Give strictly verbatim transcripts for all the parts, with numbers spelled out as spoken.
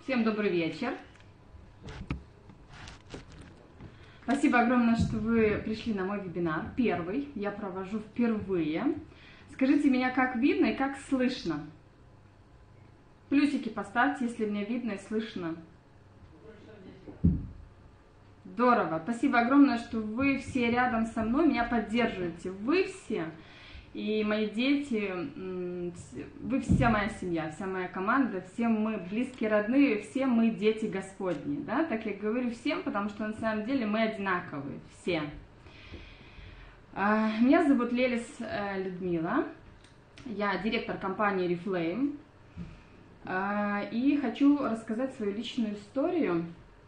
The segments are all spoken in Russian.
Всем добрый вечер. Спасибо огромное, что вы пришли на мой вебинар. Первый, я провожу впервые. Скажите меня, как видно и как слышно? Плюсики поставьте, если меня видно и слышно. Здорово. Спасибо огромное, что вы все рядом со мной, меня поддерживаете. Вы все и мои дети, вы вся моя семья, вся моя команда, все мы близкие, родные, все мы дети Господни. Да? Так я говорю всем, потому что на самом деле мы одинаковые, все. Меня зовут Лелис Людмила, я директор компании Reflame, и хочу рассказать свою личную историю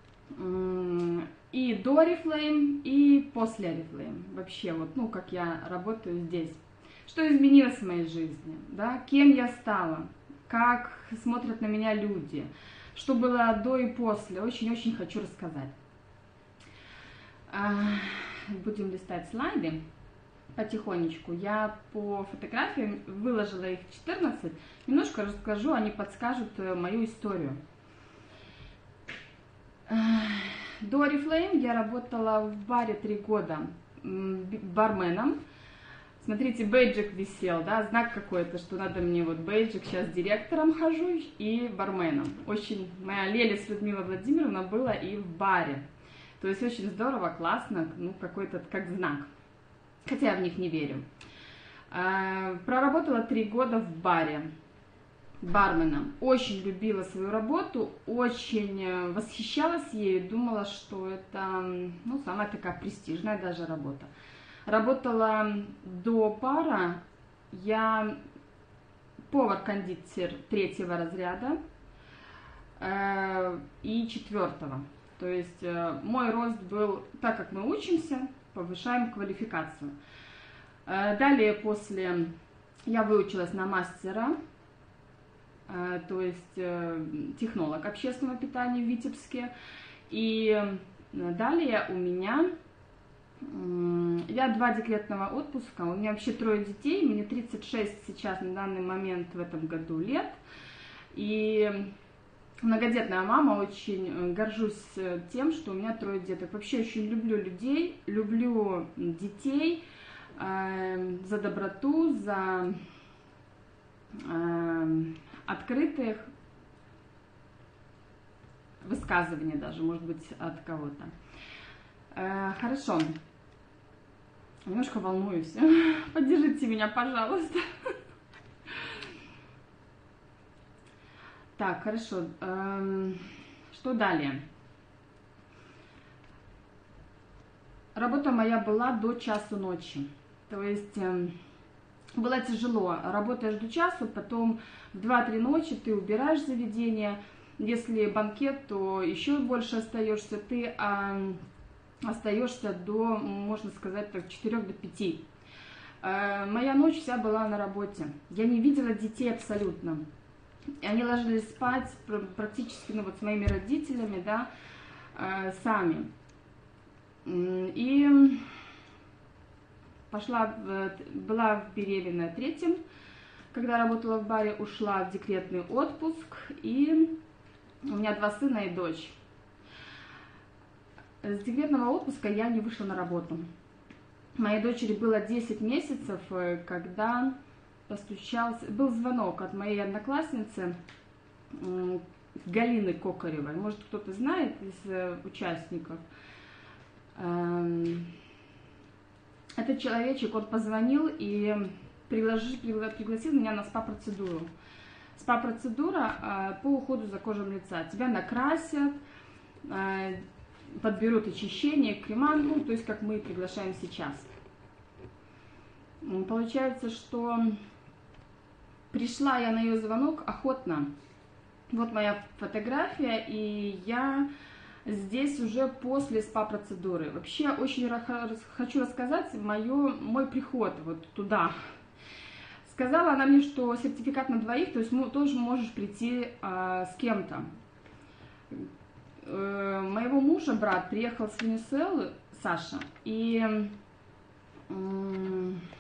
и до Reflame, и после Reflame. Вообще, вот, ну, как я работаю здесь. Что изменилось в моей жизни, да? Кем я стала, как смотрят на меня люди, что было до и после. Очень-очень хочу рассказать. Будем листать слайды потихонечку. Я по фотографиям выложила их четырнадцать. Немножко расскажу, они подскажут мою историю. До Reflame я работала в баре три года барменом. Смотрите, бейджик висел, да, знак какой-то, что надо мне вот бейджик, сейчас директором хожу и барменом. Очень, моя Лелис Людмила Владимировна была и в баре. То есть очень здорово, классно, ну какой-то как знак. Хотя я в них не верю. Проработала три года в баре барменом. Очень любила свою работу, очень восхищалась ею, думала, что это, ну, самая такая престижная даже работа. Работала до пара, я повар-кондитер третьего разряда э, и четвертого. То есть э, мой рост был, так как мы учимся, повышаем квалификацию. Э, далее после я выучилась на мастера, э, то есть э, технолог общественного питания в Витебске. И далее у меня... Я два декретного отпуска, у меня вообще трое детей, мне тридцать шесть сейчас на данный момент в этом году лет. И многодетная мама, очень горжусь тем, что у меня трое деток. Вообще очень люблю людей, люблю детей э, за доброту, за э, открытых высказывания даже, может быть, от кого-то. Э, хорошо. Немножко волнуюсь. Поддержите меня, пожалуйста. Так, хорошо. Эм, что далее? Работа моя была до часу ночи. То есть эм, было тяжело. Работаешь до часу, потом в два-три ночи ты убираешь заведение. Если банкет, то еще больше остаешься. Ты... Эм, остаешься до, можно сказать, так, четырёх до пяти. Э, моя ночь вся была на работе. Я не видела детей абсолютно. Они ложились спать практически, ну, вот с моими родителями, да, э, сами. И пошла, была беременная третьим, когда работала в баре, ушла в декретный отпуск, и у меня два сына и дочь. С декретного отпуска я не вышла на работу. Моей дочери было десять месяцев, когда постучался, был звонок от моей одноклассницы Галины Кокаревой. Может, кто-то знает из участников. Этот человечек, он позвонил и пригласил, пригласил меня на спа-процедуру. Спа-процедура по уходу за кожей лица. Тебя накрасят, подберут очищение, крема, ну, то есть как мы приглашаем сейчас. Получается, что пришла я на ее звонок охотно. Вот моя фотография, и я здесь уже после спа-процедуры. Вообще очень хочу рассказать моё, мой приход вот туда. Сказала она мне, что сертификат на двоих, то есть тоже можешь прийти а, с кем-то. Моего мужа брат приехал с Венесуэлы, Саша, и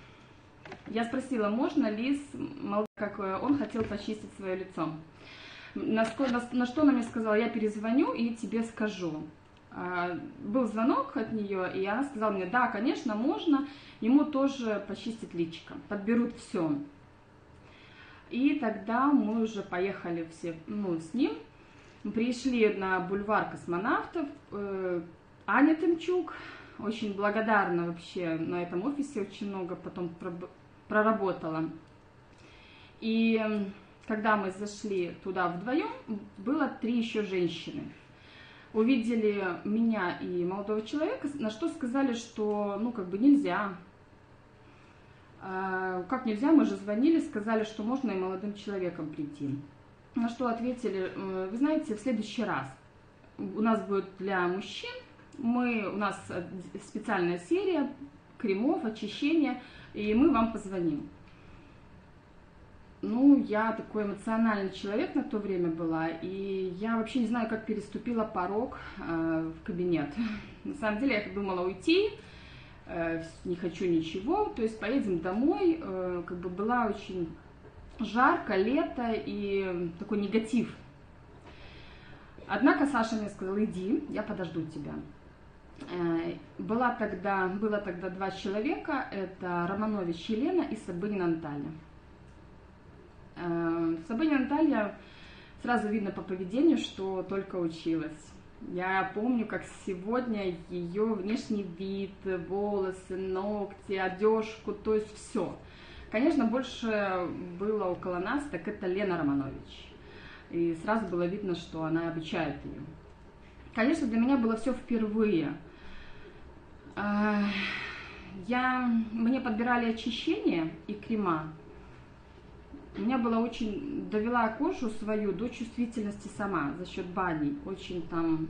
я спросила, можно ли, как он хотел почистить свое лицо. На, на, на что она мне сказала: я перезвоню и тебе скажу. А, был звонок от нее, и она сказала мне: да, конечно, можно, ему тоже почистить личико, подберут все. И тогда мы уже поехали все, ну, с ним. Мы пришли на бульвар Космонавтов. Э, Аня Тымчук, очень благодарна вообще, на этом офисе очень много потом проработала. И когда мы зашли туда вдвоем, было три еще женщины. Увидели меня и молодого человека, на что сказали, что, ну, как бы нельзя. Как нельзя, мы же звонили, сказали, что можно и молодым человеком прийти. На что ответили: вы знаете, в следующий раз у нас будет для мужчин, мы, у нас специальная серия кремов, очищения, и мы вам позвоним. Ну, я такой эмоциональный человек на то время была, и я вообще не знаю, как переступила порог э, в кабинет. На самом деле я думала уйти, не хочу ничего, то есть поедем домой, как бы была очень жарко, лето и такой негатив. Однако Саша мне сказала: иди, я подожду тебя. Была тогда, было тогда два человека, это Романович Елена и Сабынина Наталья. Сабынина Наталья, сразу видно по поведению, что только училась. Я помню, как сегодня ее внешний вид, волосы, ногти, одежку, то есть все. Конечно, больше было около нас, так это Лена Романович. И сразу было видно, что она обучает ее. Конечно, для меня было все впервые. Я, мне подбирали очищение и крема. У меня была очень, довела кожу свою до чувствительности сама за счет бани. Очень там,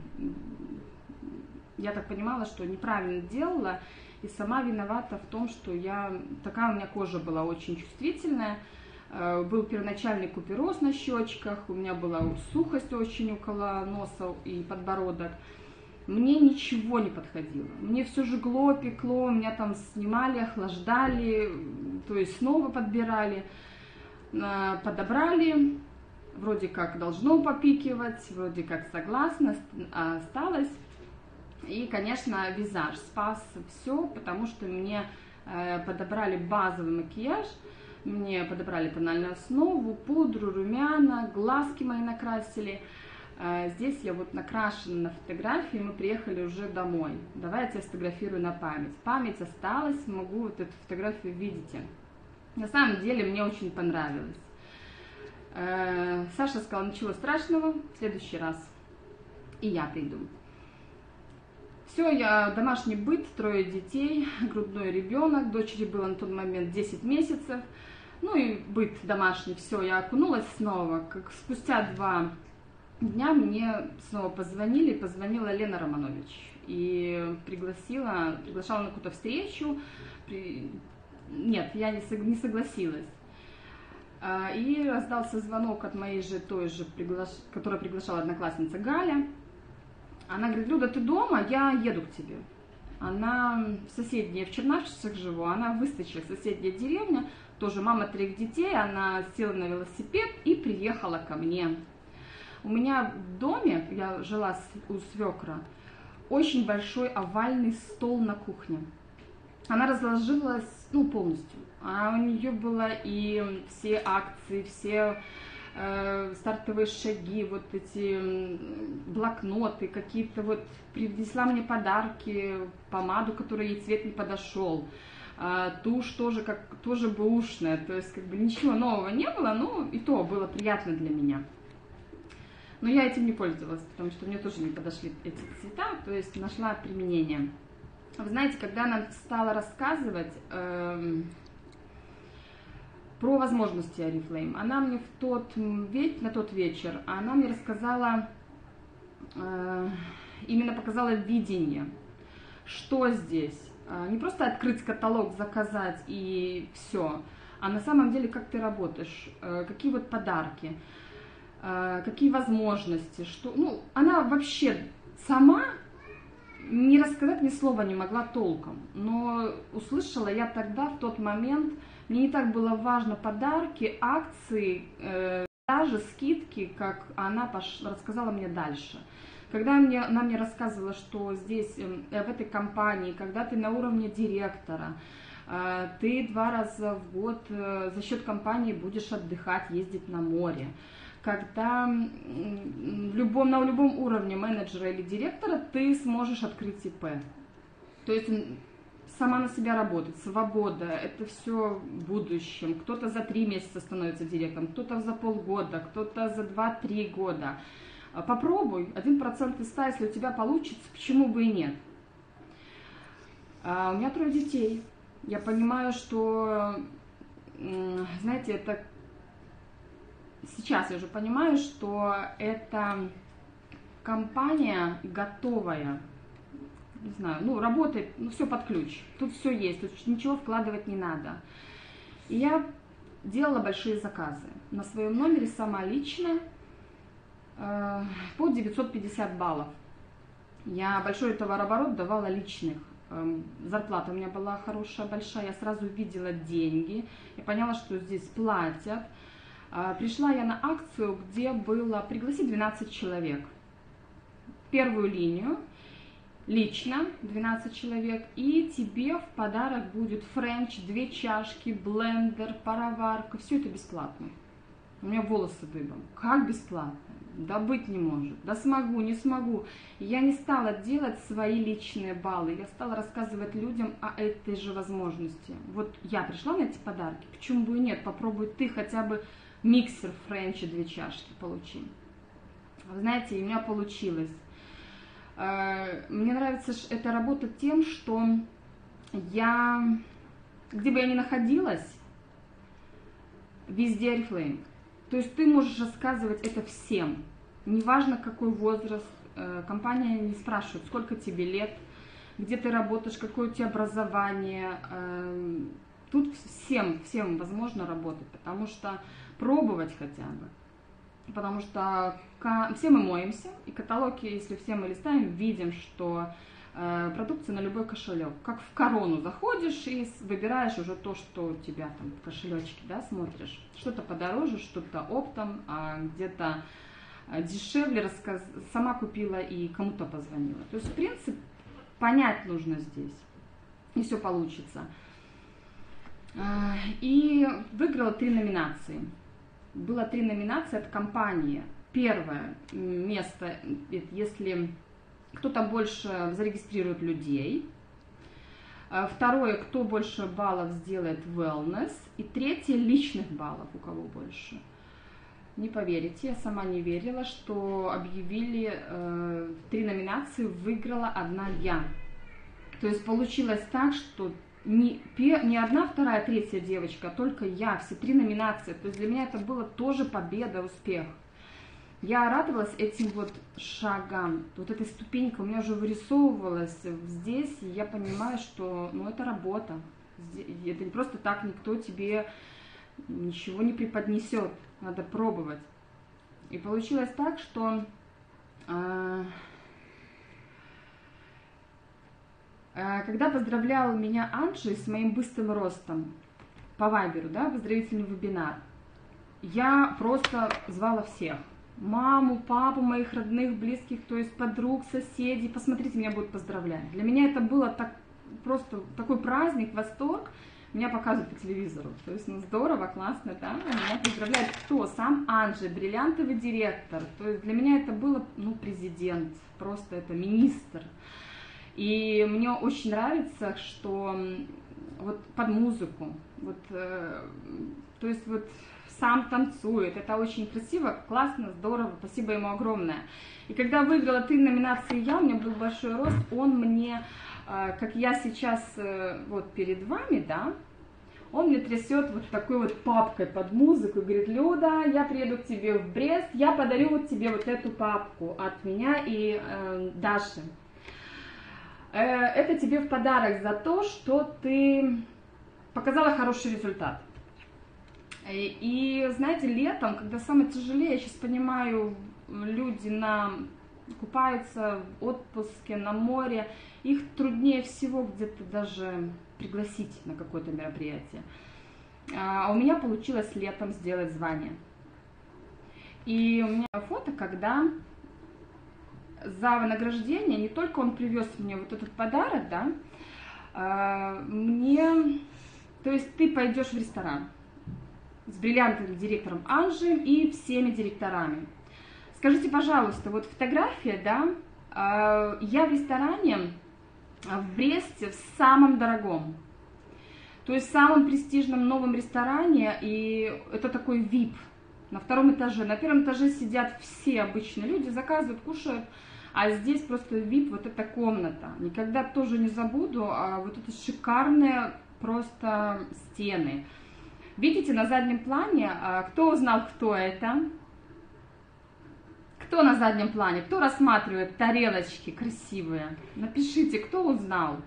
я так понимала, что неправильно делала, и сама виновата в том, что я, такая у меня кожа была очень чувствительная. Был первоначальный купероз на щечках, у меня была сухость очень около носа и подбородок. Мне ничего не подходило. Мне все жгло, пекло, меня там снимали, охлаждали, то есть снова подбирали. Подобрали, вроде как должно попикивать, вроде как согласна, осталось. И, конечно, визаж спас все, потому что мне подобрали базовый макияж, мне подобрали тональную основу, пудру, румяна, глазки мои накрасили. Здесь я вот накрашена на фотографии, мы приехали уже домой. Давайте я сфотографирую на память. Память осталась, могу вот эту фотографию видите. На самом деле мне очень понравилось. Саша сказала: ничего страшного, в следующий раз и я приду. Все, я домашний быт, трое детей, грудной ребенок, дочери было на тот момент десять месяцев. Ну и быт домашний, все, я окунулась снова. Как спустя два дня мне снова позвонили, позвонила Лена Романович и пригласила, приглашала на какую-то встречу. При... Нет, я не согласилась. И раздался звонок от моей же той же, приглаш... которая приглашала одноклассница Галя. Она говорит: Люда, ты дома? Я еду к тебе. Она в соседней, в Чернавчицах живу, она в Высточах, соседняя деревня, тоже мама трех детей, она села на велосипед и приехала ко мне. У меня в доме, я жила у свекра, очень большой овальный стол на кухне. Она разложилась, ну, полностью. А у нее было и все акции, все э, стартовые шаги, вот эти блокноты, какие-то вот, привнесла мне подарки, помаду, которой ей цвет не подошел, э, тушь тоже, как, тоже бэушная, то есть как бы ничего нового не было, но и то было приятно для меня. Но я этим не пользовалась, потому что мне тоже не подошли эти цвета, то есть нашла применение. Вы знаете, когда она стала рассказывать э, про возможности Oriflame, она мне в тот, на тот вечер, она мне рассказала, э, именно показала видение, что здесь. Не просто открыть каталог, заказать и все, а на самом деле, как ты работаешь, э, какие вот подарки, э, какие возможности, что, ну, она вообще сама не рассказать ни слова не могла толком, но услышала я тогда, в тот момент, мне не так было важно подарки, акции, э, даже скидки, как она пош... рассказала мне дальше. Когда мне, она мне рассказывала, что здесь, в этой компании, когда ты на уровне директора, ты два раза в год за счет компании будешь отдыхать, ездить на море. Когда в любом, на любом уровне менеджера или директора ты сможешь открыть ИП. То есть сама на себя работать, свобода, это все в будущем. Кто-то за три месяца становится директором, кто-то за полгода, кто-то за два-три года. Попробуй, один процент из ста, если у тебя получится, почему бы и нет. А у меня трое детей. Я понимаю, что, знаете, это сейчас я уже понимаю, что это компания готовая, не знаю, ну, работает, ну, все под ключ, тут все есть, тут ничего вкладывать не надо. И я делала большие заказы на своем номере сама лично э, по девятьсот пятьдесят баллов. Я большой товарооборот давала личных. Зарплата у меня была хорошая, большая, я сразу видела деньги, я поняла, что здесь платят. Пришла я на акцию, где было пригласить двенадцать человек. Первую линию, лично двенадцать человек, и тебе в подарок будет френч, две чашки, блендер, пароварка, все это бесплатно. У меня волосы дыбом. Как бесплатно? Да быть не может. Да смогу, не смогу. И я не стала делать свои личные баллы. Я стала рассказывать людям о этой же возможности. Вот я пришла на эти подарки. Почему бы и нет? Попробуй ты хотя бы миксер френча, две чашки получи. Вы знаете, у меня получилось. Мне нравится эта работа тем, что я, где бы я ни находилась, везде Oriflame. То есть ты можешь рассказывать это всем, неважно какой возраст, компания не спрашивает, сколько тебе лет, где ты работаешь, какое у тебя образование. Тут всем, всем возможно работать, потому что пробовать хотя бы. Потому что все мы моемся, и каталоги, если все мы листаем, видим, что э, продукция на любой кошелек. Как в корону заходишь и выбираешь уже то, что у тебя там в кошелечке, да, смотришь. Что-то подороже, что-то оптом, а где-то дешевле, рассказ... сама купила и кому-то позвонила. То есть принцип понять нужно здесь, и все получится. И выиграла три номинации. Было три номинации от компании. Первое место, если кто-то больше зарегистрирует людей. Второе, кто больше баллов сделает wellness. И третье, личных баллов, у кого больше. Не поверите, я сама не верила, что объявили э, три номинации, выиграла одна я. То есть получилось так, что не, не одна, вторая, третья девочка, а только я, все три номинации. То есть для меня это было тоже победа, успех. Я радовалась этим вот шагам, вот этой ступенькой у меня уже вырисовывалась здесь, и я понимаю, что ну, это работа. Это не просто так, никто тебе ничего не преподнесет, надо пробовать. И получилось так, что э, э, когда поздравлял меня Анджи с моим быстрым ростом по вайберу, да, поздравительный вебинар, я просто звала всех. Маму, папу, моих родных, близких, то есть подруг, соседей. Посмотрите, меня будут поздравлять. Для меня это было так, просто такой праздник, восторг. Меня показывают по телевизору. То есть, ну, здорово, классно, да? Меня поздравляет кто? Сам Анджи, бриллиантовый директор. То есть для меня это было, ну, президент, просто это министр. И мне очень нравится, что вот под музыку, вот, э, то есть вот сам танцует, это очень красиво, классно, здорово, спасибо ему огромное. И когда выиграла три номинации я, у меня был большой рост, он мне, как я сейчас вот перед вами, да, он мне трясет вот такой вот папкой под музыку и говорит: Люда, я приеду к тебе в Брест, я подарю вот тебе вот эту папку от меня и э, Даши. Э, это тебе в подарок за то, что ты показала хороший результат. И, и знаете, летом, когда самое тяжелее, я сейчас понимаю, люди на, купаются в отпуске на море, их труднее всего где-то даже пригласить на какое-то мероприятие. А у меня получилось летом сделать звание. И у меня фото, когда за награждение, не только он привез мне вот этот подарок, да, мне, то есть ты пойдешь в ресторан с бриллиантовым директором Анжи и всеми директорами. Скажите, пожалуйста, вот фотография, да, я в ресторане в Бресте, в самом дорогом, то есть в самом престижном новом ресторане, и это такой ви ай пи на втором этаже. На первом этаже сидят все обычные люди, заказывают, кушают, а здесь просто ви ай пи, вот эта комната. Никогда тоже не забуду, а вот это шикарные просто стены. Видите, на заднем плане, кто узнал, кто это? Кто на заднем плане? Кто рассматривает тарелочки красивые? Напишите, кто узнал.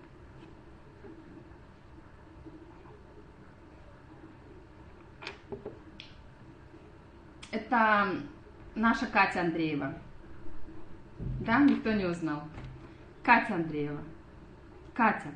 Это наша Катя Андреева. Да, никто не узнал. Катя Андреева. Катя.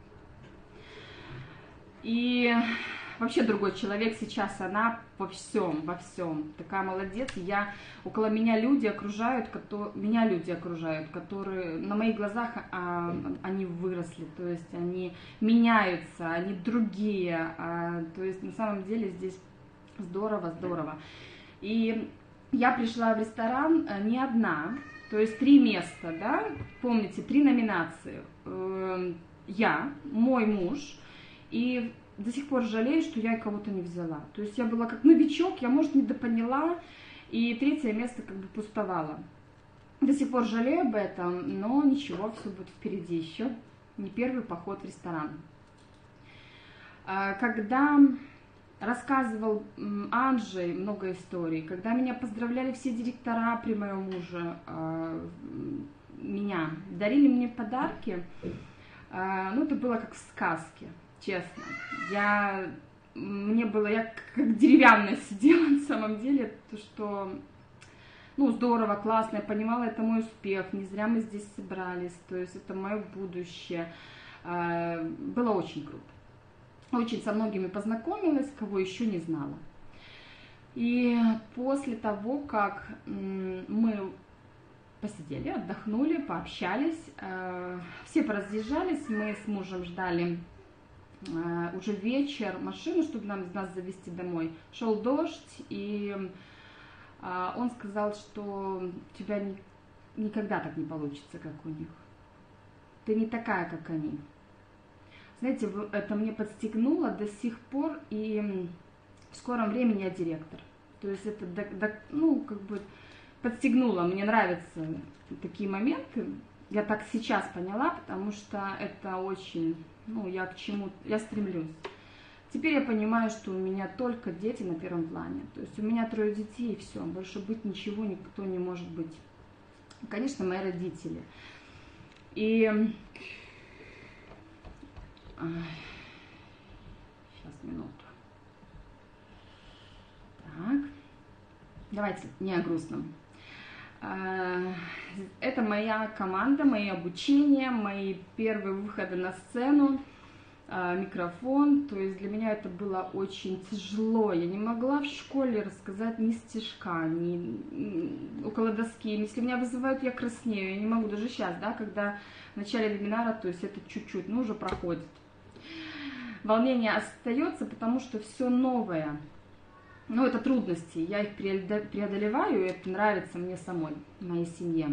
И вообще другой человек сейчас, она во всем, во всем. Такая молодец. Я, около меня люди окружают, которые, меня люди окружают, которые на моих глазах а, они выросли, то есть они меняются, они другие. А, то есть на самом деле здесь здорово, здорово. И я пришла в ресторан не одна, то есть три места, да, помните, три номинации. Я, мой муж, и до сих пор жалею, что я кого-то не взяла. То есть я была как новичок, я, может, недопоняла, и третье место как бы пустовало. До сих пор жалею об этом, но ничего, все будет впереди еще. Не первый поход в ресторан. Когда рассказывал Анжей много историй, когда меня поздравляли все директора при моем муже, меня, дарили мне подарки, ну это было как в сказке, честно. Я, мне было, я как деревянная сидела на самом деле, то что, ну здорово, классно, я понимала, это мой успех, не зря мы здесь собрались, то есть это мое будущее, было очень круто. Очень со многими познакомилась, кого еще не знала. И после того, как мы посидели, отдохнули, пообщались, все поразъезжались, мы с мужем ждали уже вечер машину, чтобы нам, нас завезти домой. Шел дождь, и он сказал, что у тебя никогда так не получится, как у них. Ты не такая, как они. Знаете, это мне подстегнуло до сих пор, и в скором времени я директор. То есть это, ну, как бы подстегнуло. Мне нравятся такие моменты. Я так сейчас поняла, потому что это очень, ну, я к чему, я стремлюсь. Теперь я понимаю, что у меня только дети на первом плане. То есть у меня трое детей, и все. Больше быть ничего никто не может быть. Конечно, мои родители. И сейчас, минуту. Так. Давайте не о грустном. Это моя команда, мои обучения, мои первые выходы на сцену, микрофон. То есть для меня это было очень тяжело. Я не могла в школе рассказать ни стишка, ни около доски. Если меня вызывают, я краснею. Я не могу даже сейчас, да, когда в начале вебинара, то есть это чуть-чуть, но уже проходит. Волнение остается, потому что все новое. Ну, это трудности, я их преодолеваю, и это нравится мне самой, моей семье.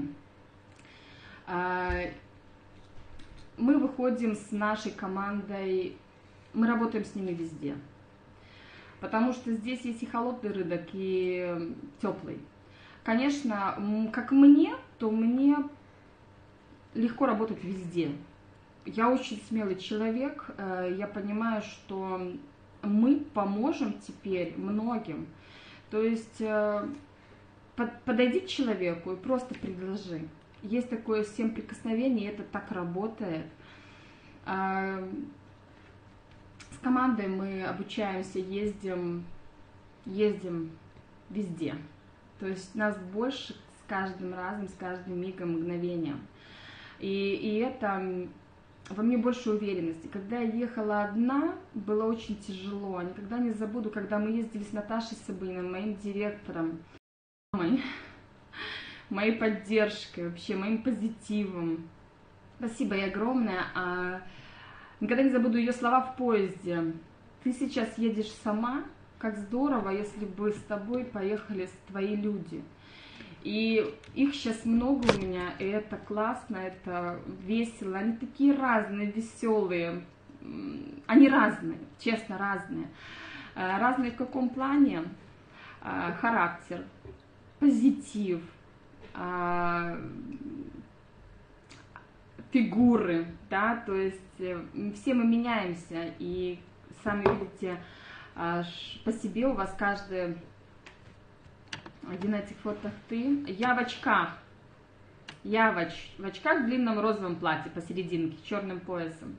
Мы выходим с нашей командой, мы работаем с ними везде. Потому что здесь есть и холодный рынок, и теплый. Конечно, как мне, то мне легко работать везде. Я очень смелый человек, я понимаю, что мы поможем теперь многим. То есть подойди к человеку и просто предложи. Есть такое семь прикосновений, это так работает. С командой мы обучаемся, ездим, ездим везде. То есть нас больше с каждым разом, с каждым мигом, мгновением. И, и это во мне больше уверенности. Когда я ехала одна, было очень тяжело. Никогда не забуду, когда мы ездили с Наташей Сабыниной, моим директором. моей поддержкой, вообще моим позитивом. Спасибо ей огромное. А никогда не забуду ее слова в поезде. Ты сейчас едешь сама, как здорово, если бы с тобой поехали твои люди. И их сейчас много у меня, и это классно, это весело. Они такие разные, веселые. Они разные, честно, разные. Разные в каком плане? Характер, позитив, фигуры, да, то есть все мы меняемся, и сами видите по себе, у вас каждый, один на этих фотах ты, я в очках, я в, оч, в очках в длинном розовом платье посерединке, черным поясом,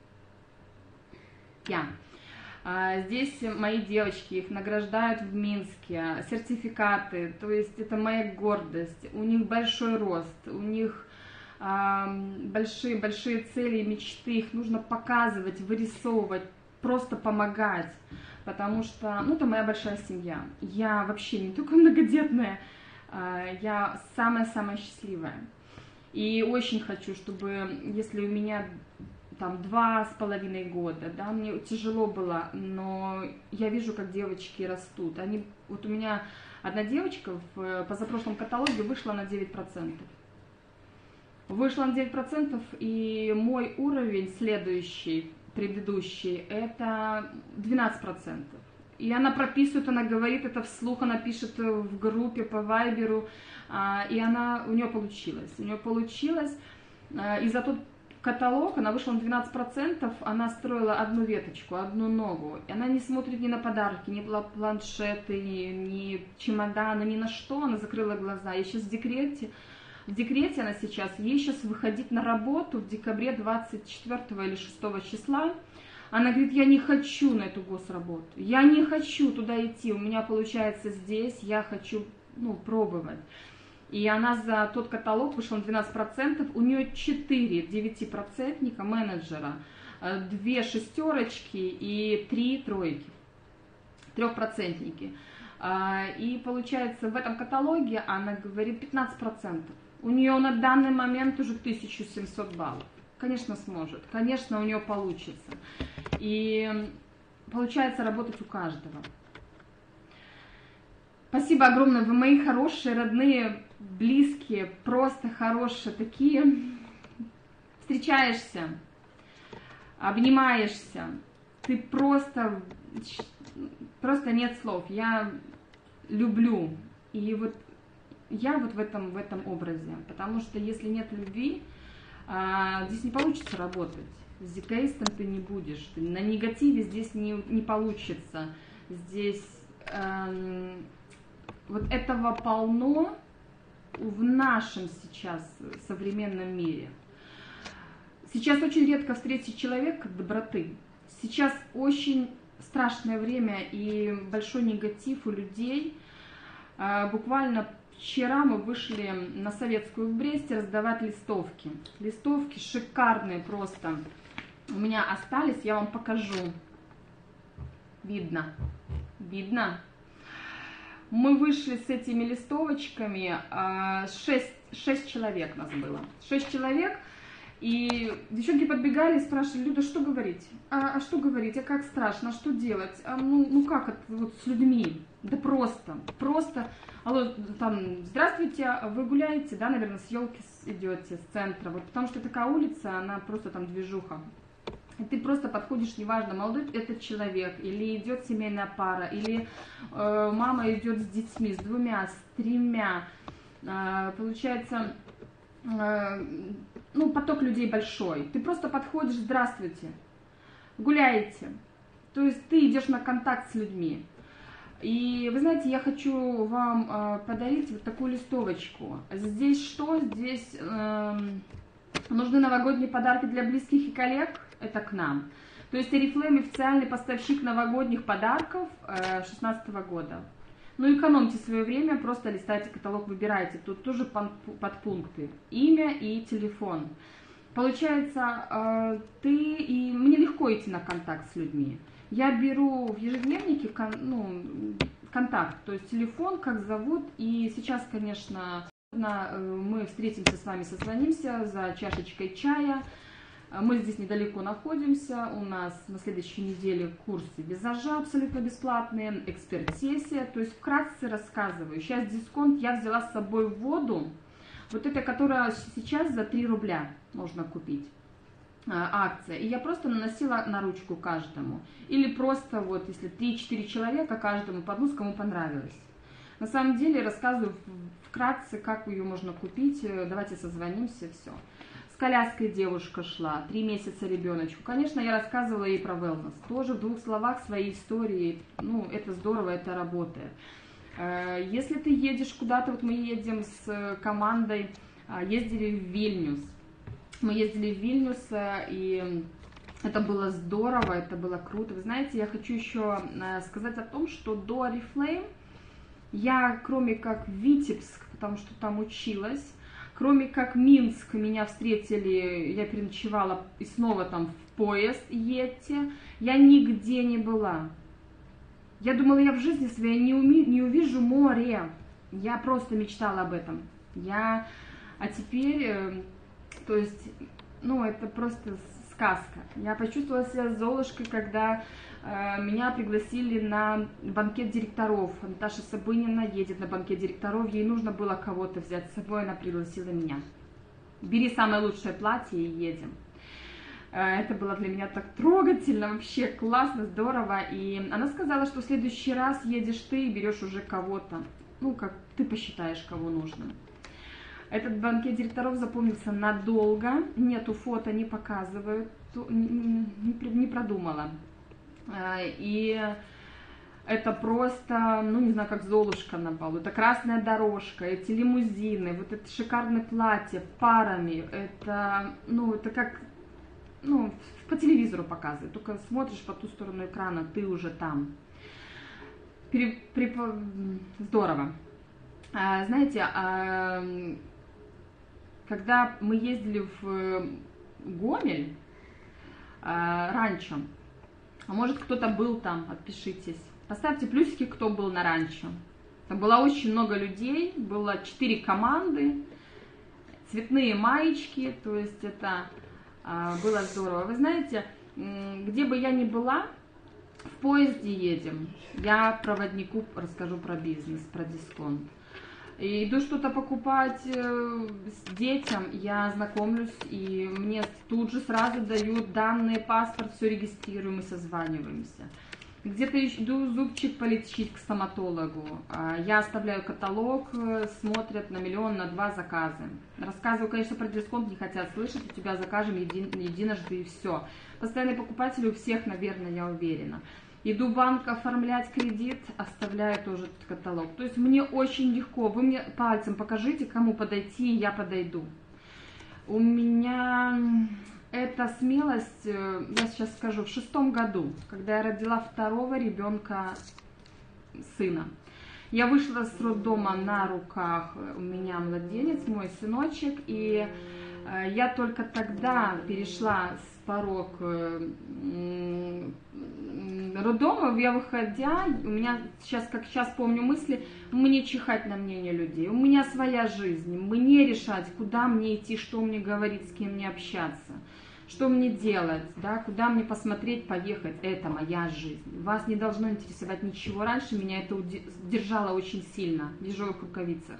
я. Здесь мои девочки, их награждают в Минске, сертификаты, то есть это моя гордость, у них большой рост, у них большие-большие цели и мечты, их нужно показывать, вырисовывать, просто помогать, потому что, ну, это моя большая семья, я вообще не только многодетная, я самая-самая счастливая, и очень хочу, чтобы, если у меня там два с половиной года, да, мне тяжело было, но я вижу, как девочки растут, они, вот у меня одна девочка в позапрошлом каталоге вышла на девять процентов. Вышла на девять процентов, и мой уровень следующий, предыдущий, это двенадцать процентов. И она прописывает, она говорит это вслух, она пишет в группе по вайберу, и она, у нее получилось. У нее получилось, и за тот каталог она вышла на двенадцать процентов, она строила одну веточку, одну ногу. И она не смотрит ни на подарки, ни на планшеты, ни, ни чемоданы, ни на что, она закрыла глаза. Я сейчас в декрете. В декрете она сейчас, ей сейчас выходить на работу в декабре двадцать четвёртого или шестого числа. Она говорит, я не хочу на эту госработу, я не хочу туда идти, у меня получается здесь, я хочу, ну, пробовать. И она за тот каталог вышла на двенадцать процентов, у нее четыре девятипроцентника менеджера, две шестерочки и три тройки, трехпроцентники. И получается в этом каталоге она говорит пятнадцать процентов. У нее на данный момент уже тысяча семьсот баллов. Конечно, сможет. Конечно, у нее получится. И получается работать у каждого. Спасибо огромное. Вы мои хорошие, родные, близкие, просто хорошие такие. Встречаешься, обнимаешься. Ты просто... Просто нет слов. Я люблю. И вот я вот в этом, в этом образе, потому что если нет любви, а, здесь не получится работать, с эгоистом ты не будешь, ты на негативе здесь не, не получится, здесь эм, вот этого полно в нашем сейчас современном мире. Сейчас очень редко встретить человека доброты, сейчас очень страшное время и большой негатив у людей, а, буквально вчера мы вышли на Советскую в Бресте раздавать листовки. Листовки шикарные просто. У меня остались, я вам покажу. Видно? Видно? Мы вышли с этими листовочками, шесть, шесть человек нас было. шесть человек. И девчонки подбегали и спрашивали, Люда, что говорить? А, а что говорить? А как страшно? А что делать? А, ну, ну как это вот с людьми? Да просто, просто. Алло, там, здравствуйте, вы гуляете, да, наверное, с елки идете, с центра, вот потому что такая улица, она просто там движуха. И ты просто подходишь, неважно, молодой этот человек, или идет семейная пара, или э, мама идет с детьми, с двумя, с тремя, э, получается... Э, ну, поток людей большой. Ты просто подходишь, здравствуйте, гуляете. То есть ты идешь на контакт с людьми. И вы знаете, я хочу вам э, подарить вот такую листовочку. Здесь что? Здесь э, нужны новогодние подарки для близких и коллег. Это к нам. То есть Oriflame официальный поставщик новогодних подарков две тысячи шестнадцатого года. Ну, экономьте свое время, просто листайте каталог, выбирайте. Тут тоже подпункты. Имя и телефон. Получается, ты и мне легко идти на контакт с людьми. Я беру в ежедневнике, ну, контакт, то есть телефон, как зовут. И сейчас, конечно, мы встретимся с вами, созвонимся за чашечкой чая. Мы здесь недалеко находимся, у нас на следующей неделе курсы визажа абсолютно бесплатные, эксперт-сессия, то есть вкратце рассказываю. Сейчас дисконт, я взяла с собой воду, вот эта, которая сейчас за три рубля можно купить, акция. И я просто наносила на ручку каждому. Или просто вот, если три-четыре человека, каждому по одну, с кому понравилось. На самом деле рассказываю вкратце, как ее можно купить, давайте созвонимся, все. С коляской девушка шла, три месяца ребеночку. Конечно, я рассказывала ей про wellness. Тоже в двух словах своей истории. Ну, это здорово, это работает. Если ты едешь куда-то, вот мы едем с командой, ездили в Вильнюс. Мы ездили в Вильнюс, и это было здорово, это было круто. Вы знаете, я хочу еще сказать о том, что до Oriflame я, кроме как Витебск, потому что там училась, кроме как Минск, меня встретили, я переночевала и снова там в поезд едьте, я нигде не была. Я думала, я в жизни своей не, уми, не увижу море. Я просто мечтала об этом. Я, а теперь, то есть, ну, это просто сказка. Я почувствовала себя Золушкой, когда э, меня пригласили на банкет директоров. Наташа Сабынина едет на банкет директоров, ей нужно было кого-то взять с собой, она пригласила меня. Бери самое лучшее платье и едем. Э, это было для меня так трогательно, вообще классно, здорово. И она сказала, что в следующий раз едешь ты и берешь уже кого-то. Ну, как ты посчитаешь, кого нужно. Этот банкет директоров запомнился надолго, нету фото, не показывают, не, не продумала. И это просто, ну не знаю, как Золушка на балу. Это красная дорожка, эти лимузины, вот это шикарное платье парами. Это, ну, это как, ну, по телевизору показывают. Только смотришь по ту сторону экрана, ты уже там. Пере, при, здорово. А, знаете, а, когда мы ездили в Гомель, э, ранчо, а может кто-то был там, отпишитесь, поставьте плюсики, кто был на ранчо. Там было очень много людей, было четыре команды, цветные маечки, то есть это э, было здорово. Вы знаете, где бы я ни была, в поезде едем, я проводнику расскажу про бизнес, про дисконт. И иду что-то покупать э, с детям, я знакомлюсь, и мне тут же сразу дают данные, паспорт, все регистрируем и созваниваемся. Где-то иду зубчик полечить к стоматологу, я оставляю каталог, смотрят на миллион, на два заказы. Рассказываю, конечно, про дисконт, не хотят слышать, у тебя закажем един, единожды и все. Постоянные покупатели у всех, наверное, я уверена. Иду в банк оформлять кредит, оставляю тоже этот каталог. То есть мне очень легко. Вы мне пальцем покажите, кому подойти, и я подойду. У меня эта смелость, я сейчас скажу, в шестом году, когда я родила второго ребенка, сына. Я вышла с роддома, на руках у меня младенец, мой сыночек, и я только тогда перешла с порог роддома, я выходя, у меня сейчас, как сейчас помню мысли, мне чихать на мнение людей, у меня своя жизнь, мне решать, куда мне идти, что мне говорить, с кем мне общаться, что мне делать, да, куда мне посмотреть, поехать, это моя жизнь. Вас не должно интересовать ничего. Раньше меня это держало очень сильно в ежовых рукавицах.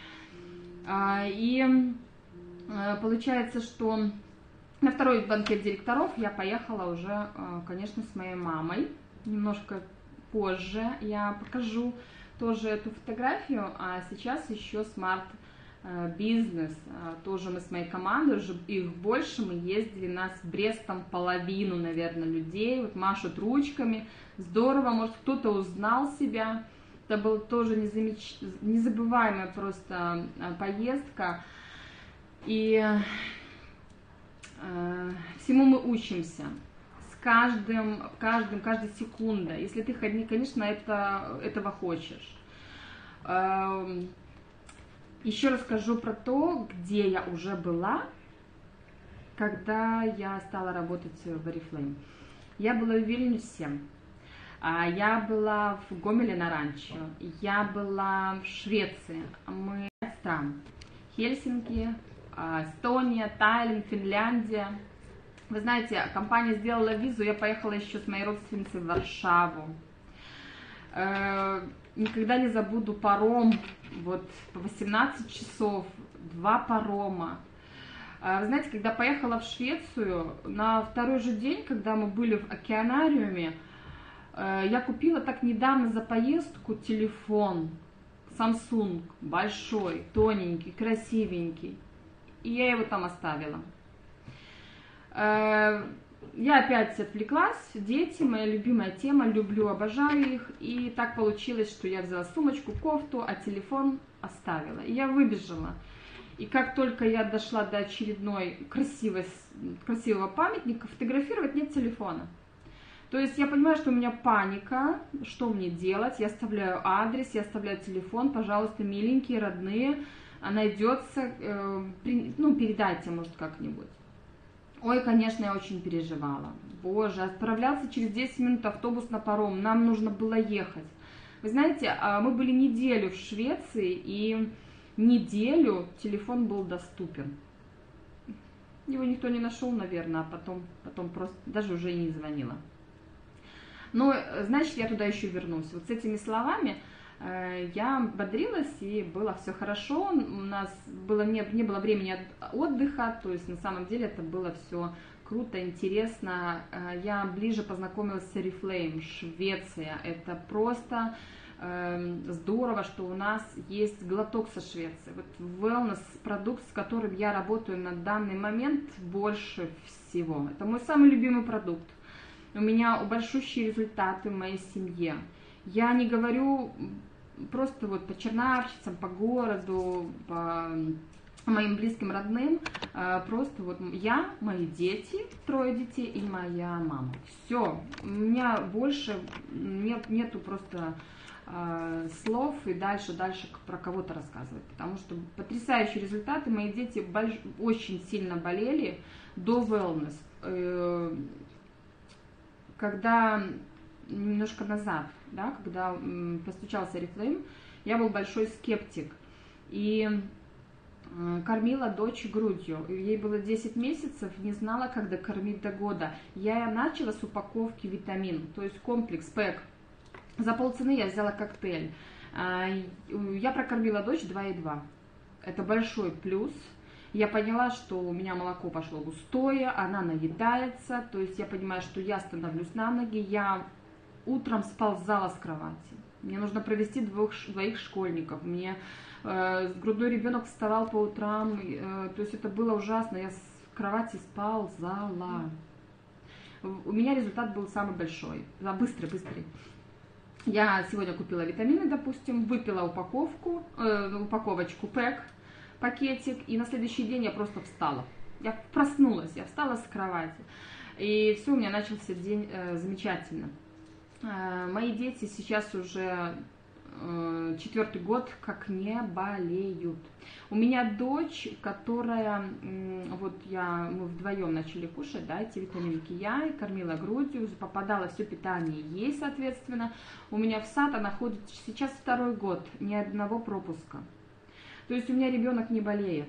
И получается, что на второй банкет директоров я поехала уже, конечно, с моей мамой. Немножко позже я покажу тоже эту фотографию, а сейчас еще смарт бизнес. Тоже мы с моей командой, уже их больше, мы ездили, нас в Брестом половину, наверное, людей, вот машут ручками. Здорово, может, кто-то узнал себя. Это была тоже незамеч... незабываемая просто поездка. И э, всему мы учимся. С каждым, каждым, каждой секундой. Если ты, конечно, это, этого хочешь. Э, еще расскажу про то, где я уже была, когда я стала работать в Oriflame. Я была в Вильнюсе. Я была в Гомеле на ранчо, я была в Швеции, мы стран, Хельсинки, Эстония, Таиланд, Финляндия. Вы знаете, компания сделала визу, я поехала еще с моей родственницей в Варшаву. Никогда не забуду паром, вот по восемнадцать часов, два парома. Вы знаете, когда поехала в Швецию, на второй же день, когда мы были в океанариуме, я купила так недавно за поездку телефон Samsung, большой, тоненький, красивенький, и я его там оставила. Я опять отвлеклась, дети, моя любимая тема, люблю, обожаю их, и так получилось, что я взяла сумочку, кофту, а телефон оставила, и я выбежала. И как только я дошла до очередной красивой, красивого памятника, фотографировать нет телефона. То есть я понимаю, что у меня паника, что мне делать, я оставляю адрес, я оставляю телефон, пожалуйста, миленькие, родные, найдется, э, при, ну, передайте, может, как-нибудь. Ой, конечно, я очень переживала. Боже, отправлялся через десять минут автобус на паром, нам нужно было ехать. Вы знаете, мы были неделю в Швеции, и неделю телефон был доступен. Его никто не нашел, наверное, а потом, потом просто даже уже и не звонила. Но, значит, я туда еще вернусь. Вот с этими словами э, я бодрилась, и было все хорошо. У нас было, не, не было времени от отдыха, то есть на самом деле это было все круто, интересно. Э, я ближе познакомилась с Oriflame, Швеция. Это просто э, здорово, что у нас есть глоток со Швеции. Вот wellness продукт, с которым я работаю на данный момент больше всего. Это мой самый любимый продукт. У меня большущие результаты в моей семье. Я не говорю просто вот по чернавщицам, по городу, по моим близким родным. Просто вот я, мои дети, трое детей и моя мама. Все. У меня больше нет, нету просто э, слов и дальше, дальше про кого-то рассказывать. Потому что потрясающие результаты. Мои дети больш... очень сильно болели до wellness. Э, Когда немножко назад, да, когда постучался Oriflame, я был большой скептик и кормила дочь грудью. Ей было десять месяцев, не знала, как докормить до года. Я начала с упаковки витамин, то есть комплекс пэк. За полцены я взяла коктейль. Я прокормила дочь два и два. Это большой плюс. Я поняла, что у меня молоко пошло густое, она наедается, то есть я понимаю, что я становлюсь на ноги, я утром сползала с кровати. Мне нужно провести двух, двоих школьников, мне э, грудной ребенок вставал по утрам, э, то есть это было ужасно, я с кровати сползала. У меня результат был самый большой, да, быстрый, быстрый. Я сегодня купила витамины, допустим, выпила упаковку, э, упаковочку пэк, пакетик, и на следующий день я просто встала. Я проснулась, я встала с кровати, и все, у меня начался день э, замечательно. Э, мои дети сейчас уже э, четвертый год как не болеют. У меня дочь, которая, э, вот я, мы вдвоем начали кушать, да, эти витаминки, я и кормила грудью, попадало все питание ей, соответственно. У меня в сад она ходит сейчас второй год, ни одного пропуска. То есть у меня ребенок не болеет.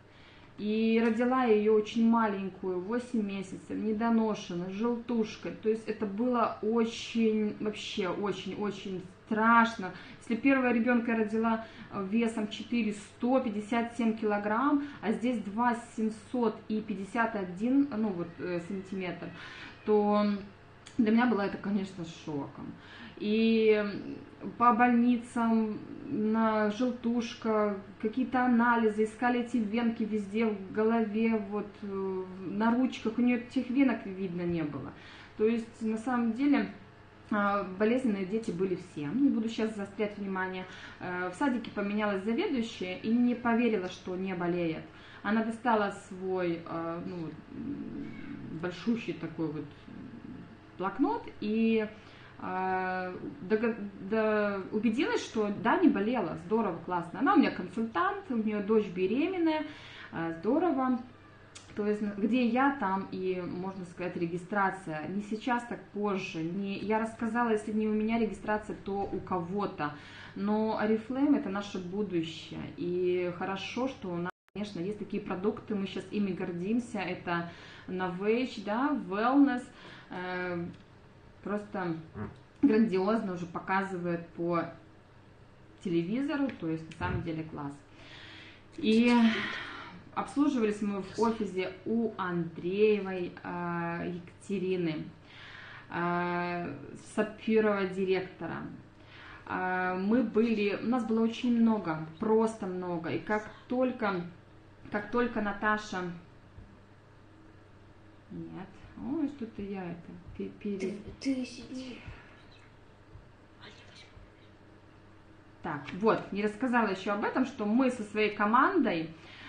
И родила я ее очень маленькую, восемь месяцев, недоношенной, желтушкой. То есть это было очень, вообще очень-очень страшно. Если первого ребенка я родила весом четыре сто пятьдесят семь килограмм, а здесь два семьсот пятьдесят один, ну вот, сантиметр, то для меня было это, конечно, шоком. И по больницам, на желтушка, какие-то анализы, искали эти венки везде, в голове, вот, на ручках, у нее этих венок видно не было. То есть, на самом деле, болезненные дети были все. Не буду сейчас заострять внимание. В садике поменялась заведующая и не поверила, что не болеет. Она достала свой, ну, большущий такой вот блокнот и До, до, убедилась, что да, не болела, здорово, классно. Она у меня консультант, у нее дочь беременная, здорово. То есть, где я, там и, можно сказать, регистрация. Не сейчас, так позже. Не, я рассказала, если не у меня регистрация, то у кого-то. Но Oriflame — это наше будущее. И хорошо, что у нас, конечно, есть такие продукты, мы сейчас ими гордимся. Это Novage, да, Wellness. Э, просто грандиозно уже показывает по телевизору. То есть, на самом деле, класс. И обслуживались мы в офисе у Андреевой э, Екатерины, э, сапфирового директора. Э, мы были, у нас было очень много, просто много. И как только, как только Наташа... Нет, ой, что-то я это... Пере... Ты, ты сиди. Так, вот, не рассказала еще об этом, что мы со своей командой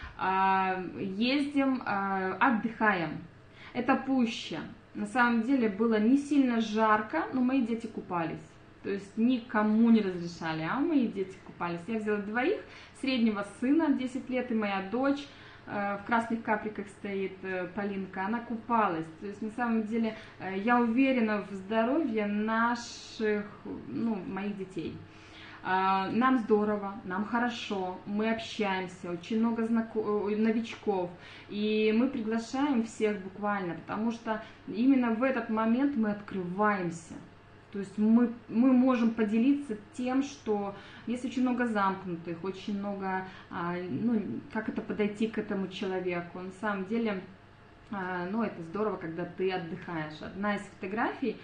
ездим, отдыхаем. Это Пуща. На самом деле было не сильно жарко, но мои дети купались. То есть никому не разрешали, а мои дети купались. Я взяла двоих, среднего сына, десять лет, и моя дочь, в красных каприках стоит Полинка, она купалась. То есть на самом деле я уверена в здоровье наших, ну, моих детей. Нам здорово, нам хорошо, мы общаемся, очень много знаком... новичков, и мы приглашаем всех буквально, потому что именно в этот момент мы открываемся. То есть мы, мы можем поделиться тем, что есть очень много замкнутых, очень много, ну, как это подойти к этому человеку. На самом деле, ну, это здорово, когда ты отдыхаешь. Одна из фотографий,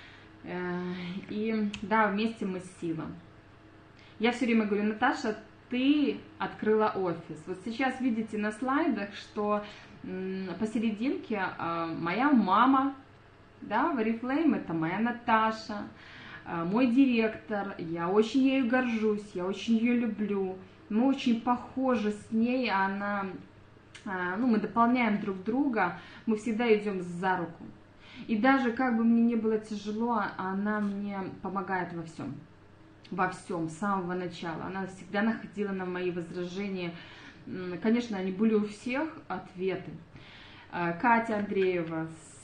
и да, вместе мы сила. Я все время говорю: Наташа, ты открыла офис. Вот сейчас видите на слайдах, что посерединке моя мама, да, в Oriflame это моя Наташа, мой директор, я очень ею горжусь, я очень ее люблю. Мы очень похожи с ней, она, ну, мы дополняем друг друга, мы всегда идем за руку. И даже как бы мне не было тяжело, она мне помогает во всем. Во всем, с самого начала. Она всегда находила на мои возражения. Конечно, они были у всех ответы. Катя Андреева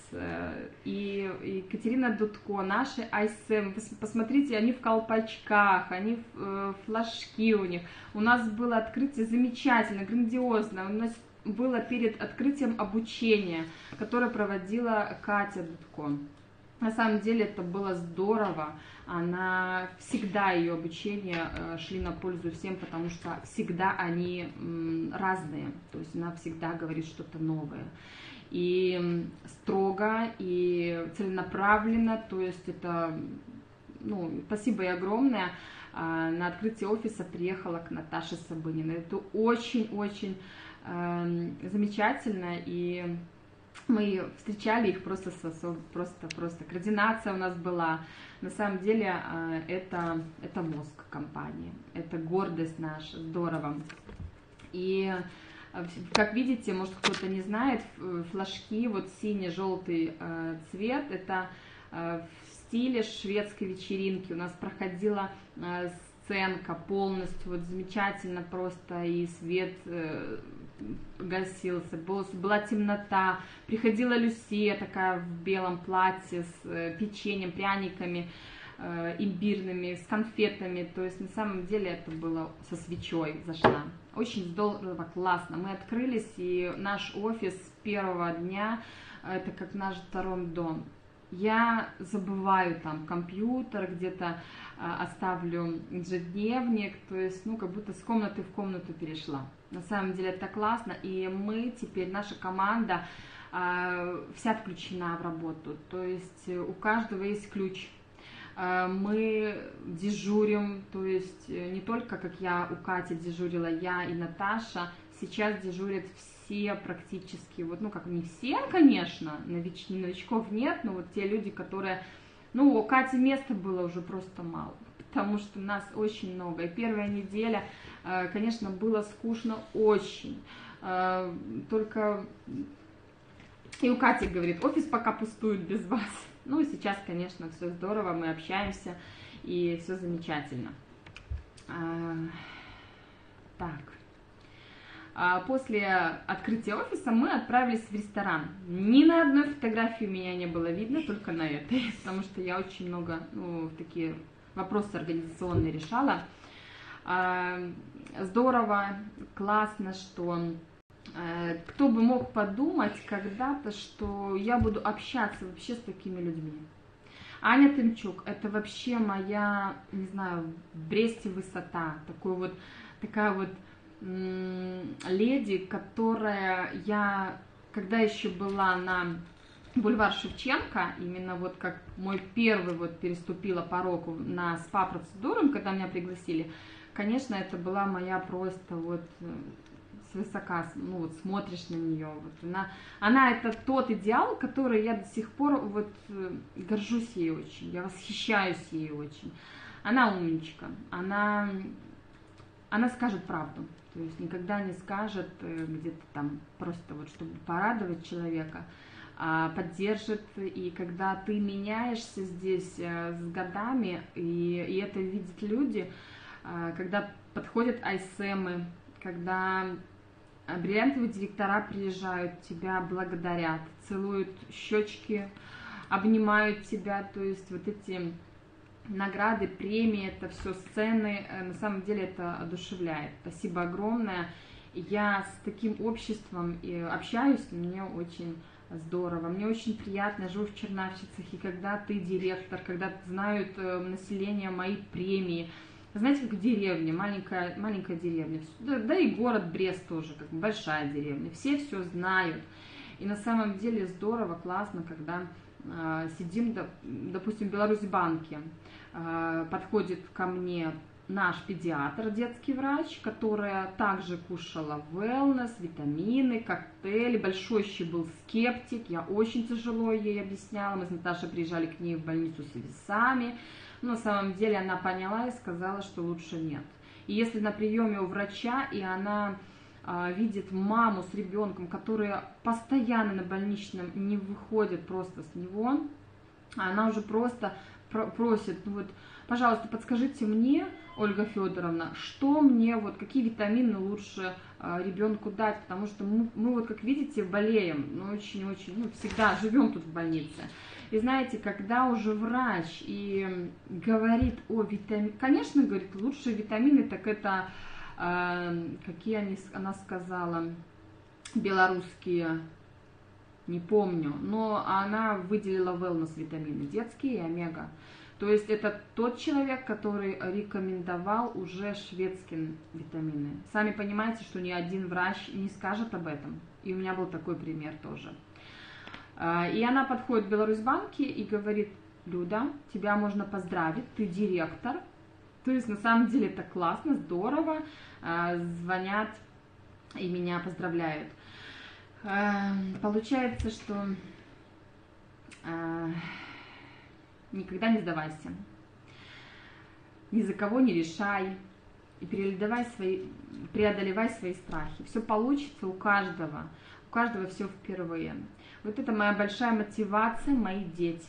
и Екатерина Дудко, наши Айсем. Посмотрите, они в колпачках, они флажки у них. У нас было открытие замечательно, грандиозно. У нас было перед открытием обучение, которое проводила Катя Дудко. На самом деле это было здорово, она всегда, ее обучения шли на пользу всем, потому что всегда они разные, то есть она всегда говорит что-то новое. И строго, и целенаправленно, то есть это, ну, спасибо ей огромное. На открытие офиса приехала к Наташе Собыниной. Это очень-очень э, замечательно, и мы встречали их просто, просто, просто. Координация у нас была. На самом деле это, это мозг компании, это гордость наша, здорово. И как видите, может кто-то не знает, флажки, вот синий-желтый цвет, это в стиле шведской вечеринки. У нас проходила сценка полностью, вот замечательно просто, и свет гасился, была темнота, приходила Люсия такая в белом платье с печеньем, пряниками имбирными, с конфетами, то есть на самом деле это было со свечой зашла. Очень здорово, классно. Мы открылись, и наш офис с первого дня, это как наш второй дом. Я забываю там компьютер, где-то оставлю ежедневник, то есть, ну, как будто с комнаты в комнату перешла. На самом деле это классно, и мы теперь, наша команда, вся включена в работу, то есть у каждого есть ключ. Мы дежурим, то есть не только, как я у Кати дежурила, я и Наташа, сейчас дежурят все практически, вот, ну, как не все, конечно, нович, новичков нет, но вот те люди, которые, ну, у Кати места было уже просто мало, потому что нас очень много, и первая неделя, конечно, было скучно очень, только, и у Кати говорит, офис пока пустует без вас. Ну и сейчас, конечно, все здорово, мы общаемся, и все замечательно. А, так. После открытия офиса мы отправились в ресторан. Ни на одной фотографии меня не было видно, только на этой, потому что я очень много ну, такие вопросы организационные решала. Здорово, классно, что кто бы мог подумать когда-то, что я буду общаться вообще с такими людьми. Аня Тымчук, это вообще моя, не знаю, в Бресте высота, такой вот, такая вот леди, которая я, когда еще была на бульвар Шевченко, именно вот как мой первый вот переступила порог на спа-процедуру, когда меня пригласили, конечно, это была моя просто вот свысока, ну вот смотришь на нее, вот она, она это тот идеал, который я до сих пор вот горжусь ей очень, я восхищаюсь ей очень. Она умничка, она, она скажет правду. То есть никогда не скажет где-то там просто вот, чтобы порадовать человека, а поддержит. И когда ты меняешься здесь с годами, и, и это видят люди, когда подходят айсэмы, когда бриллиантовые директора приезжают, тебя благодарят, целуют щечки, обнимают тебя, то есть вот эти награды, премии, это все сцены, на самом деле это одушевляет. Спасибо огромное. Я с таким обществом общаюсь, мне очень здорово, мне очень приятно, я живу в Чернавчицах, и когда ты директор, когда знают население мои премии, знаете, как в деревне, маленькая, маленькая деревня, да, да и город Брест тоже, как большая деревня, все все знают. И на самом деле здорово, классно, когда э, сидим, да, допустим, в Беларусьбанке, э, подходит ко мне наш педиатр, детский врач, которая также кушала wellness, витамины, коктейли, большой еще был скептик, я очень тяжело ей объясняла, мы с Наташей приезжали к ней в больницу с весами, но на самом деле она поняла и сказала, что лучше нет. И если на приеме у врача, и она а, видит маму с ребенком, которые постоянно на больничном не выходят просто с него, она уже просто просит, ну вот, пожалуйста, подскажите мне, Ольга Федоровна, что мне, вот, какие витамины лучше а, ребенку дать, потому что мы, мы вот, как видите, болеем, ну, очень-очень, ну, всегда живем тут в больнице. И знаете, когда уже врач и говорит о витаминах, конечно, говорит, лучшие витамины, так это, э, какие они, она сказала, белорусские, не помню, но она выделила wellness витамины, детские и омега. То есть это тот человек, который рекомендовал уже шведские витамины. Сами понимаете, что ни один врач не скажет об этом. И у меня был такой пример тоже. И она подходит в Беларусьбанке и говорит: Люда, тебя можно поздравить, ты директор. То есть на самом деле это классно, здорово. Звонят и меня поздравляют. Получается, что никогда не сдавайся, ни за кого не решай и преодолевай свои, преодолевай свои страхи. Все получится у каждого, у каждого все впервые. Вот это моя большая мотивация, мои дети.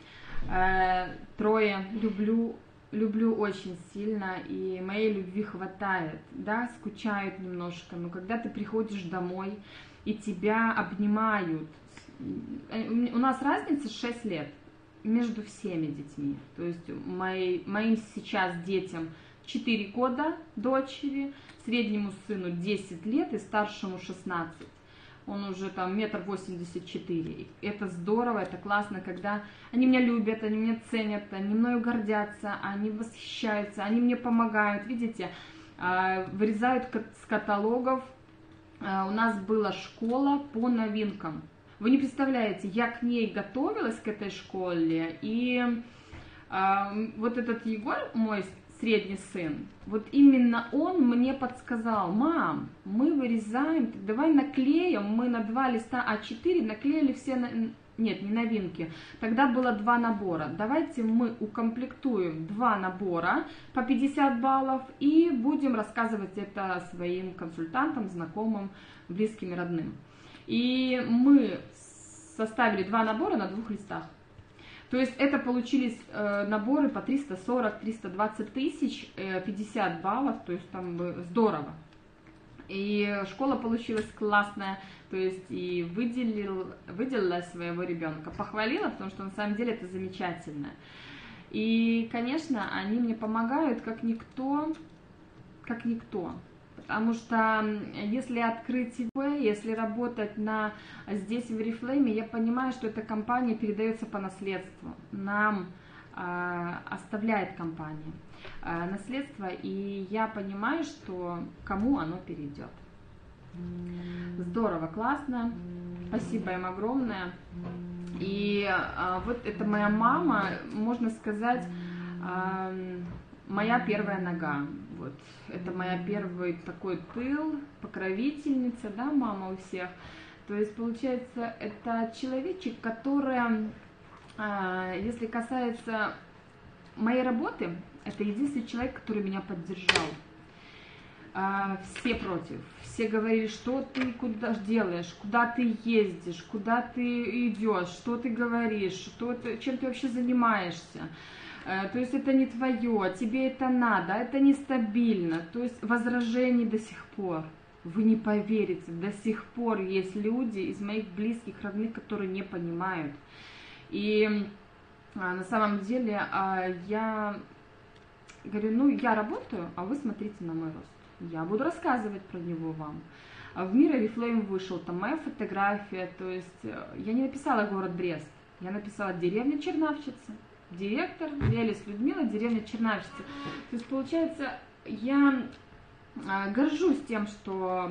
Трое, люблю, люблю очень сильно, и моей любви хватает, да, скучают немножко, но когда ты приходишь домой, и тебя обнимают, у нас разница шесть лет между всеми детьми, то есть мои, моим сейчас детям четыре года, дочери, среднему сыну десять лет и старшему шестнадцать. Он уже там метр восемьдесят четыре. Это здорово, это классно, когда они меня любят, они меня ценят, они мною гордятся, они восхищаются, они мне помогают. Видите, вырезают с каталогов. У нас была школа по новинкам. Вы не представляете, я к ней готовилась, к этой школе, и вот этот Егор, мой средний сын, вот именно он мне подсказал: мам, мы вырезаем, давай наклеим, мы на два листа а четыре наклеили все, на... нет, не новинки, тогда было два набора, давайте мы укомплектуем два набора по пятьдесят баллов и будем рассказывать это своим консультантам, знакомым, близким и родным. И мы составили два набора на двух листах. То есть это получились э, наборы по триста сорок — триста двадцать тысяч, э, пятьдесят баллов, то есть там э, здорово. И школа получилась классная, то есть и выделил, выделила своего ребенка, похвалила, потому что на самом деле это замечательно. И, конечно, они мне помогают как никто, как никто. Потому что если открыть ИП, если работать на, здесь в Oriflame, я понимаю, что эта компания передается по наследству. Нам э, оставляет компания э, наследство, и я понимаю, что кому оно перейдет. Здорово, классно. Спасибо им огромное. И э, вот это моя мама, можно сказать, э, моя первая нога. Вот. Это моя первый такой тыл, покровительница, да, мама у всех. То есть, получается, это человечек, который, э, если касается моей работы, это единственный человек, который меня поддержал. Э, все против. Все говорили, что ты куда делаешь, куда ты ездишь, куда ты идешь, что ты говоришь, что ты, чем ты вообще занимаешься. То есть это не твое, тебе это надо, это нестабильно. То есть возражений до сих пор. Вы не поверите, до сих пор есть люди из моих близких, родных, которые не понимают. И на самом деле я говорю, ну я работаю, а вы смотрите на мой рост. Я буду рассказывать про него вам. В мир Oriflame вышел, там моя фотография, то есть я не написала город Брест, я написала деревня Чернавщица. Директор Велес Людмила, деревня Чернавщица. То есть, получается, я горжусь тем, что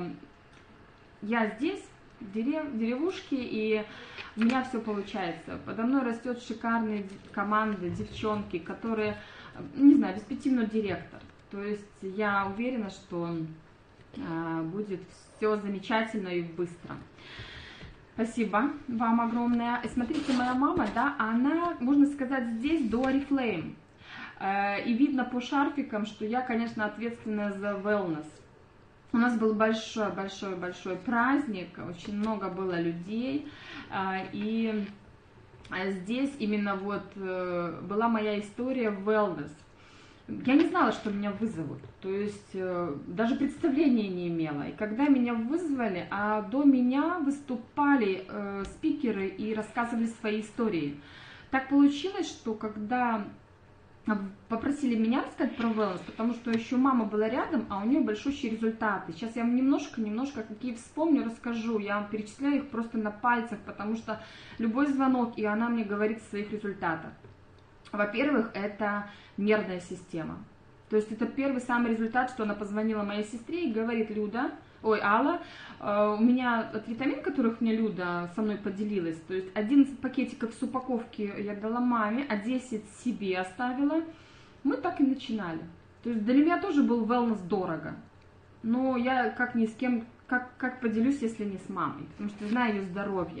я здесь, в дерев, деревушке, и у меня все получается. Подо мной растет шикарная команда, девчонки, которые, не знаю, без пяти минут директор. То есть, я уверена, что будет все замечательно и быстро. Спасибо вам огромное. Смотрите, моя мама, да, она, можно сказать, здесь до Oriflame. И видно по шарфикам, что я, конечно, ответственна за wellness. У нас был большой-большой-большой праздник, очень много было людей. И здесь именно вот была моя история wellness. Я не знала, что меня вызовут, то есть э, даже представления не имела. И когда меня вызвали, а до меня выступали э, спикеры и рассказывали свои истории. Так получилось, что когда попросили меня рассказать про wellness, потому что еще мама была рядом, а у нее большущие результаты. Сейчас я вам немножко-немножко какие вспомню, расскажу. Я вам перечисляю их просто на пальцах, потому что любой звонок, и она мне говорит о своих результатах. Во-первых, это нервная система. То есть это первый самый результат, что она позвонила моей сестре и говорит: Люда, ой, Алла, э, у меня от витамин, которых мне Люда со мной поделилась, то есть одиннадцать пакетиков с упаковки я дала маме, а десять себе оставила. Мы так и начинали. То есть для меня тоже был wellness дорого. Но я как ни с кем, как, как поделюсь, если не с мамой, потому что знаю ее здоровье.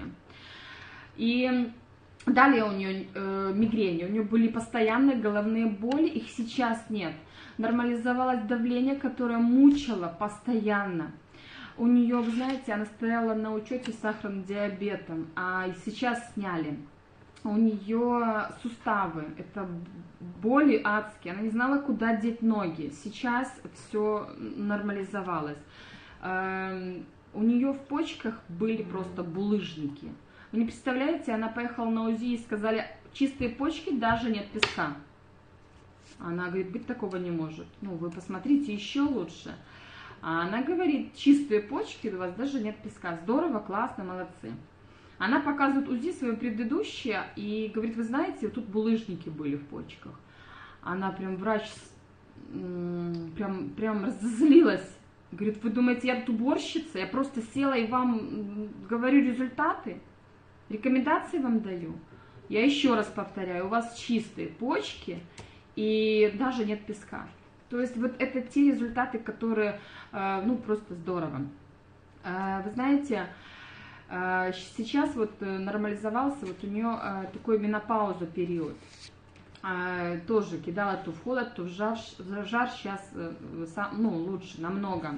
И далее у нее э, мигрени, у нее были постоянные головные боли, их сейчас нет. Нормализовалось давление, которое мучило постоянно. У нее, вы знаете, она стояла на учете с сахарным диабетом, а сейчас сняли. У нее суставы, это боли адские, она не знала, куда деть ноги. Сейчас все нормализовалось. Э, у нее в почках были просто булыжники. Вы не представляете, она поехала на УЗИ и сказали: чистые почки, даже нет песка. Она говорит: быть такого не может. Ну, вы посмотрите, еще лучше. А она говорит: чистые почки, у вас даже нет песка. Здорово, классно, молодцы. Она показывает УЗИ свое предыдущее и говорит: вы знаете, вот тут булыжники были в почках. Она прям, врач, прям, прям разозлилась. Говорит: вы думаете, я тут уборщица? Я просто села и вам говорю результаты. Рекомендации вам даю. Я еще раз повторяю, у вас чистые почки и даже нет песка. То есть вот это те результаты, которые, ну, просто здорово. Вы знаете, сейчас вот нормализовался, вот у нее такой менопауза период. Тоже кидала то в холод, то в жар, в жар сейчас, ну, лучше намного.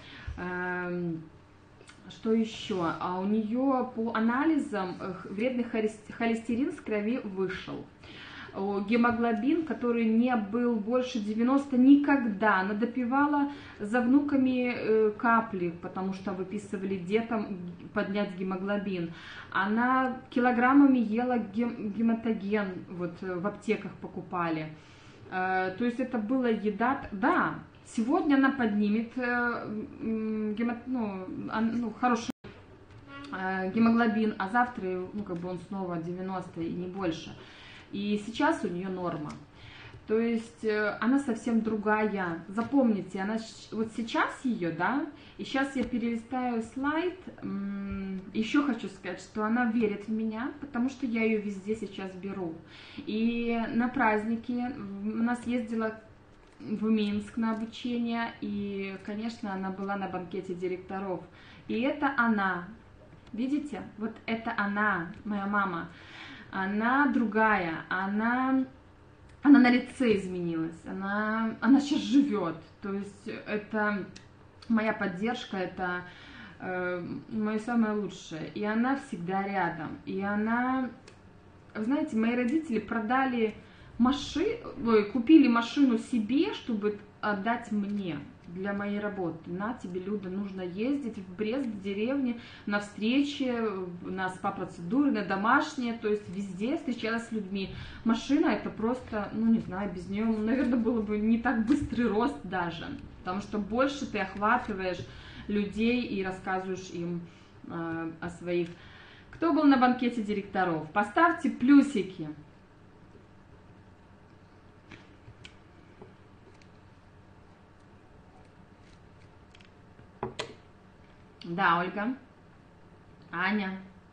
Что еще? А у нее по анализам вредный холестерин с крови вышел. гемоглобин, который не был больше девяноста никогда. Она допивала за внуками капли, потому что выписывали детям поднять гемоглобин. Она килограммами ела гематоген, вот в аптеках покупали. То есть это была еда, да, сегодня она поднимет гемо, ну, ну, хороший гемоглобин, а завтра, ну, как бы он снова девяносто и не больше. И сейчас у нее норма. То есть она совсем другая. Запомните, она вот сейчас ее, да, и сейчас я перелистаю слайд. Еще хочу сказать, что она верит в меня, потому что я ее везде сейчас беру. И на праздники у нас ездила в Минск на обучение, и, конечно, она была на банкете директоров. И это она, видите, вот это она, моя мама. Она другая, она, она на лице изменилась, она, она сейчас живет. То есть это моя поддержка, это э, мое самое лучшее. И она всегда рядом. И она, знаете, мои родители продали машину, купили машину себе, чтобы отдать мне для моей работы. На тебе, Люда, нужно ездить в Брест, в деревне, на встречи, на спа-процедуры, на домашние, то есть везде встречалась с людьми. Машина это просто, ну не знаю, без нее, наверное, было бы не так быстрый рост даже, потому что больше ты охватываешь людей и рассказываешь им э, о своих. Кто был на банкете директоров? Поставьте плюсики. Да, Ольга. Аня.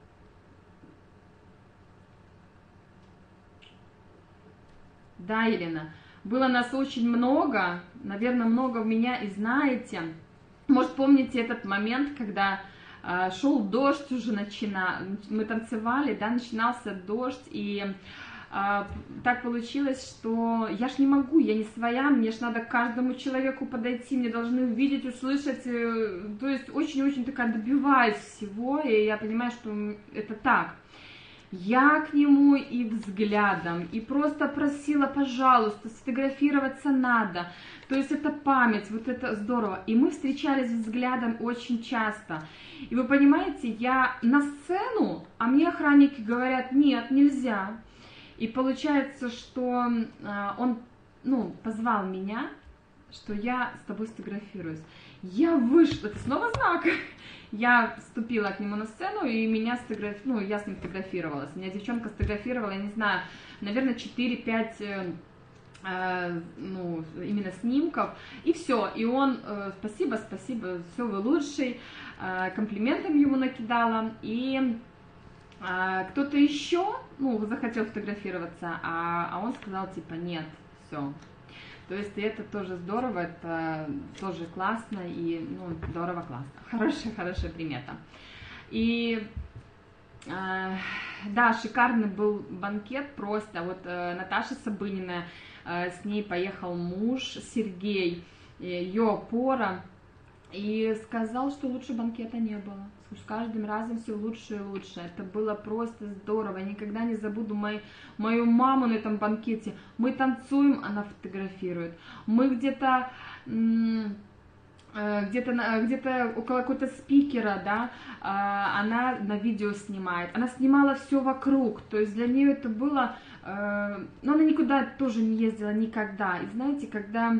Да, Елена. Было нас очень много. Наверное, много в меня и знаете. Может, помните этот момент, когда э, шел дождь уже начинал. Мы танцевали, да, начинался дождь. И э, так получилось, что я ж не могу, я не своя. Мне ж надо к каждому человеку подойти. Мне должны увидеть, услышать. Э, то есть очень-очень такая добиваюсь всего. И я понимаю, что это так. Я к нему и взглядом, и просто просила, пожалуйста, сфотографироваться надо. То есть это память, вот это здорово. И мы встречались взглядом очень часто. И вы понимаете, я на сцену, а мне охранники говорят, нет, нельзя. И получается, что он, ну, позвал меня, что я с тобой сфотографируюсь. Я вышла, это снова знак. Я вступила к нему на сцену, и меня сфотографировала, ну, я с ним фотографировалась. Меня девчонка сфотографировала, я не знаю, наверное, четыре-пять, э, э, ну, именно снимков. И все, и он, э, спасибо, спасибо, все, вы лучший, э, комплиментом ему накидала. И э, кто-то еще, ну, захотел фотографироваться, а, а он сказал, типа, нет, все. То есть это тоже здорово, это тоже классно и, ну, здорово, классно. Хорошая, хорошая примета. И, э, да, шикарный был банкет просто. Вот э, Наташа Сабынина, э, с ней поехал муж Сергей, ее опора, и сказал, что лучше банкета не было. С каждым разом все лучше и лучше. Это было просто здорово. Я никогда не забуду мою, мою маму на этом банкете. Мы танцуем, она фотографирует. Мы где-то где-то где-то около какого-то спикера, да, она на видео снимает. Она снимала все вокруг. То есть для нее это было... Но она никуда тоже не ездила никогда. И знаете, когда...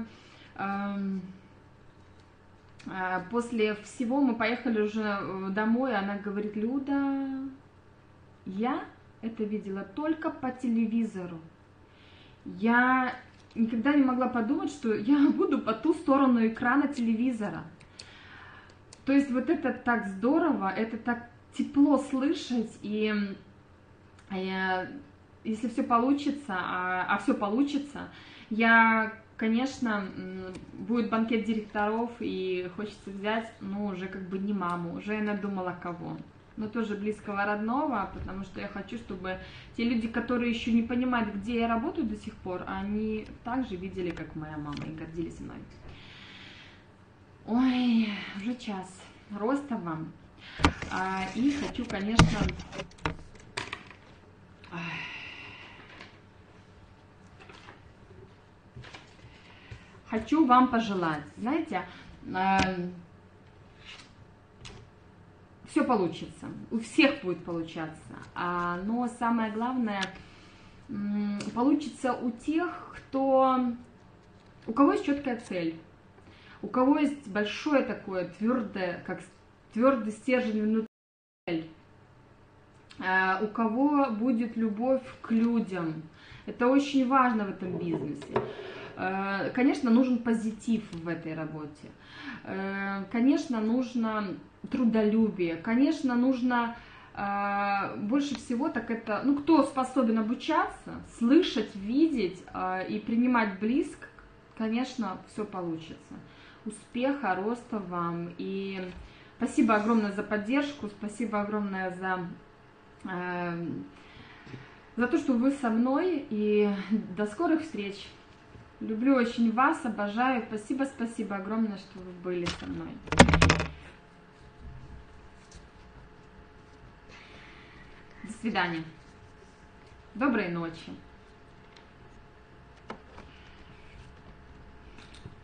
После всего мы поехали уже домой, она говорит, Люда, я это видела только по телевизору. Я никогда не могла подумать, что я буду по ту сторону экрана телевизора. То есть вот это так здорово, это так тепло слышать, и я, если все получится, а, а все получится, я... Конечно, будет банкет директоров, и хочется взять, ну, уже как бы не маму, уже я надумала кого. Но тоже близкого родного, потому что я хочу, чтобы те люди, которые еще не понимают, где я работаю до сих пор, они также видели, как моя мама, и гордились мной. Ой, уже час. Роста вам. А, и хочу, конечно... хочу вам пожелать, знаете, э, все получится, у всех будет получаться, а, но самое главное, получится у тех, кто, у кого есть четкая цель, у кого есть большое такое твердое, как твердый стержень внутри, цель, у кого будет любовь к людям. Это очень важно в этом бизнесе. Конечно, нужен позитив в этой работе. Конечно, нужно трудолюбие. Конечно, нужно больше всего, так это, ну, кто способен обучаться, слышать, видеть и принимать близко, конечно, все получится. Успеха, роста вам. И спасибо огромное за поддержку, спасибо огромное за, за то, что вы со мной. И до скорых встреч. Люблю очень вас, обожаю. Спасибо, спасибо огромное, что вы были со мной. До свидания. Доброй ночи.